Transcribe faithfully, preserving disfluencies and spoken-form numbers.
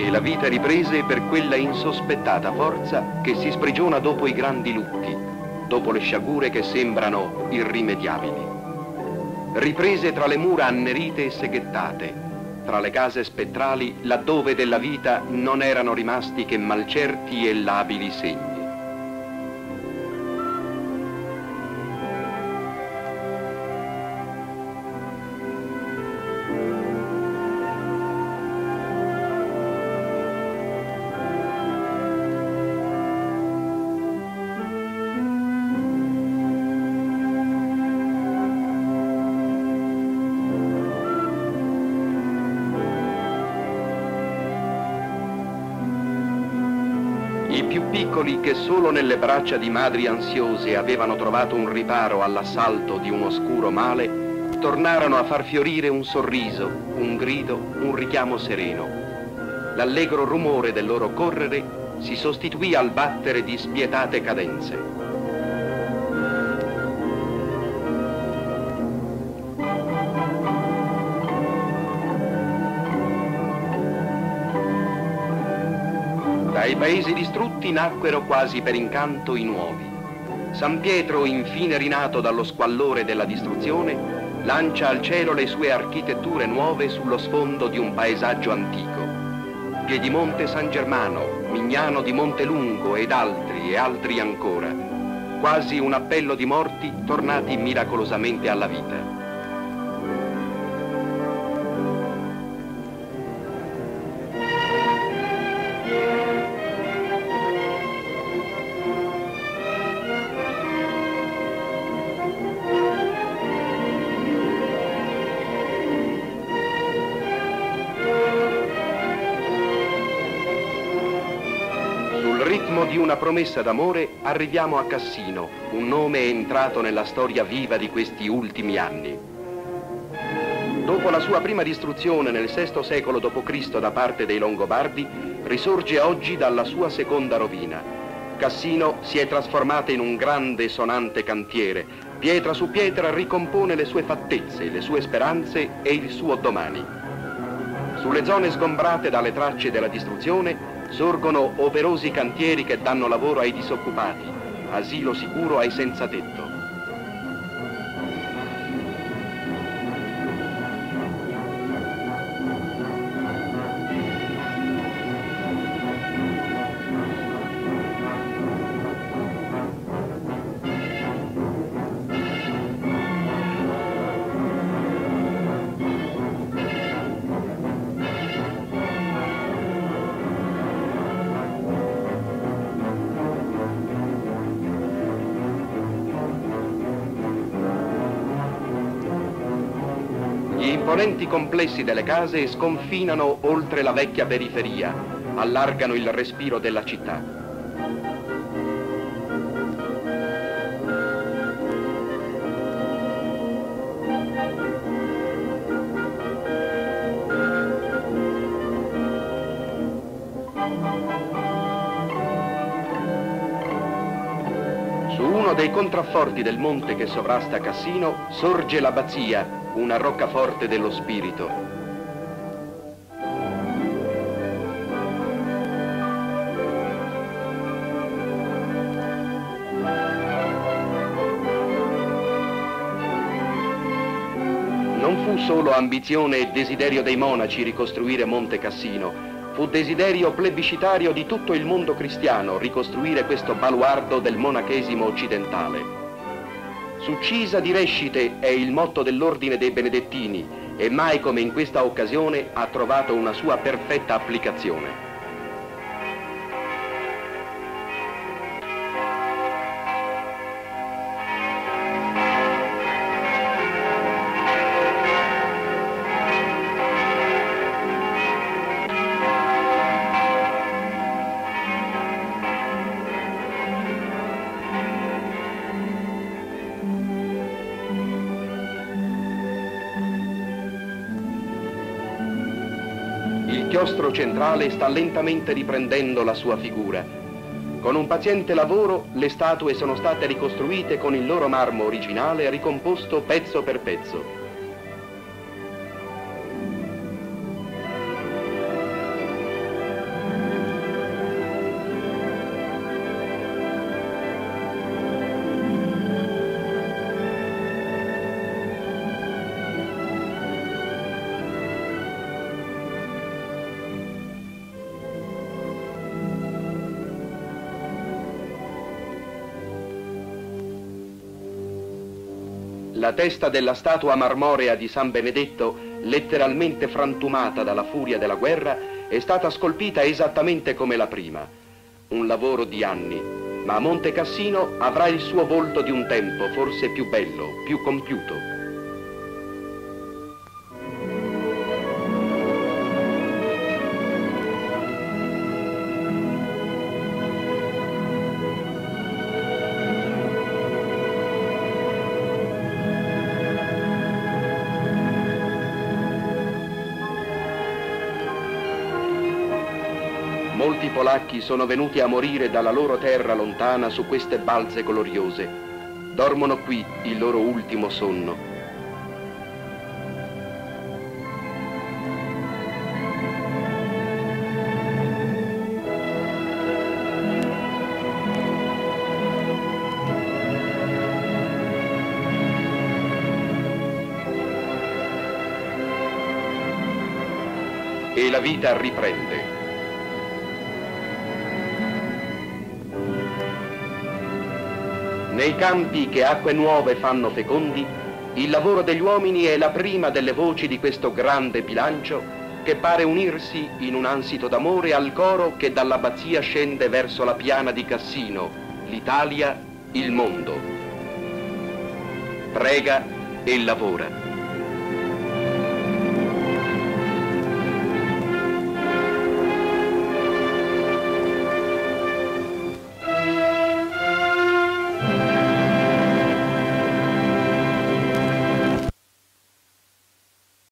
e la vita riprese per quella insospettata forza che si sprigiona dopo i grandi lutti, dopo le sciagure che sembrano irrimediabili. Riprese tra le mura annerite e seghettate, tra le case spettrali laddove della vita non erano rimasti che malcerti e labili segni. I più piccoli, che solo nelle braccia di madri ansiose avevano trovato un riparo all'assalto di un oscuro male, tornarono a far fiorire un sorriso, un grido, un richiamo sereno. L'allegro rumore del loro correre si sostituì al battere di spietate cadenze. Dai paesi distrutti nacquero quasi per incanto i nuovi. San Pietro, infine rinato dallo squallore della distruzione, lancia al cielo le sue architetture nuove sullo sfondo di un paesaggio antico. Piedimonte San Germano, Mignano di Montelungo ed altri e altri ancora. Quasi un appello di morti tornati miracolosamente alla vita. Di una promessa d'amore arriviamo a Cassino, un nome entrato nella storia viva di questi ultimi anni. Dopo la sua prima distruzione nel sesto secolo dopo Cristo da parte dei Longobardi, risorge oggi dalla sua seconda rovina. Cassino si è trasformata in un grande sonante cantiere, pietra su pietra ricompone le sue fattezze, le sue speranze e il suo domani. Sulle zone sgombrate dalle tracce della distruzione sorgono operosi cantieri che danno lavoro ai disoccupati, asilo sicuro ai senza tetto. Gli imponenti complessi delle case sconfinano oltre la vecchia periferia, allargano il respiro della città. Su uno dei contrafforti del monte che sovrasta Cassino sorge l'abbazia, una roccaforte dello spirito. Non fu solo ambizione e desiderio dei monaci ricostruire Monte Cassino, fu desiderio plebiscitario di tutto il mondo cristiano ricostruire questo baluardo del monachesimo occidentale. Succisa di Rescite è il motto dell'ordine dei Benedettini e mai come in questa occasione ha trovato una sua perfetta applicazione. Il chiostro centrale sta lentamente riprendendo la sua figura. Con un paziente lavoro le statue sono state ricostruite con il loro marmo originale ricomposto pezzo per pezzo. La testa della statua marmorea di San Benedetto, letteralmente frantumata dalla furia della guerra, è stata scolpita esattamente come la prima. Un lavoro di anni, ma a Monte Cassino avrà il suo volto di un tempo, forse più bello, più compiuto. Molti polacchi sono venuti a morire dalla loro terra lontana su queste balze gloriose. Dormono qui il loro ultimo sonno. E la vita riprende. Nei campi che acque nuove fanno fecondi, il lavoro degli uomini è la prima delle voci di questo grande bilancio che pare unirsi in un ansito d'amore al coro che dall'abbazia scende verso la piana di Cassino, l'Italia, il mondo. Prega e lavora.